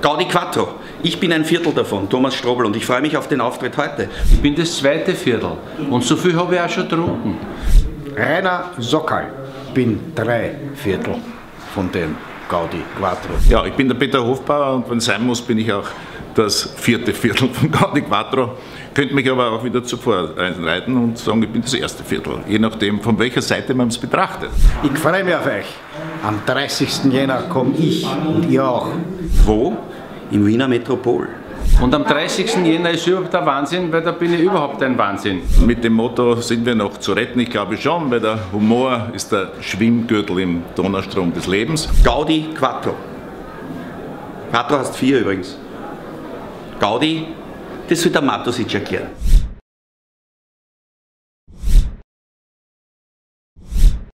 Gaudi Quattro. Ich bin ein Viertel davon, Thomas Strobl, und ich freue mich auf den Auftritt heute. Ich bin das zweite Viertel und so viel habe ich auch schon getrunken. Rainer Sokal. Ich bin 3 Viertel von dem Gaudi Quattro. Ja, ich bin der Peter Hofbauer und wenn es sein muss, bin ich auch das 4. Viertel von Gaudi Quattro. Könnte mich aber auch wieder zuvor einreiten und sagen, ich bin das 1. Viertel, je nachdem, von welcher Seite man es betrachtet. Ich freue mich auf euch. Am 30. Jänner komme ich und ihr auch. Wo? Im Wiener Metropol. Und am 30. Jänner ist überhaupt der Wahnsinn, weil da bin ich überhaupt ein Wahnsinn. Mit dem Motto sind wir noch zu retten, ich glaube schon, weil der Humor ist der Schwimmgürtel im Donaustrom des Lebens. Gaudi Quattro. Quattro heißt 4 übrigens. Gaudi, das soll der Matusic erklären.